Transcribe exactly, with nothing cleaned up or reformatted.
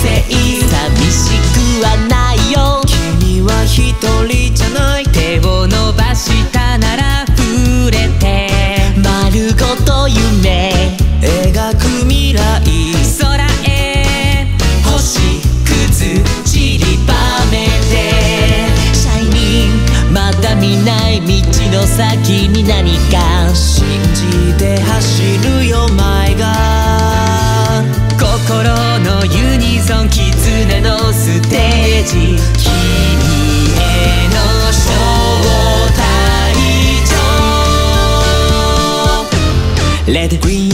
性寂しくはないよ。君は一人じゃない。手を伸ばしたなら触れて丸ごと夢描く未来。空へ星屑散りばめてシャイニングまだ見ない道の先に何か信じて走るよ前が心のユニゾン絆のステージ君への招待状 Let it green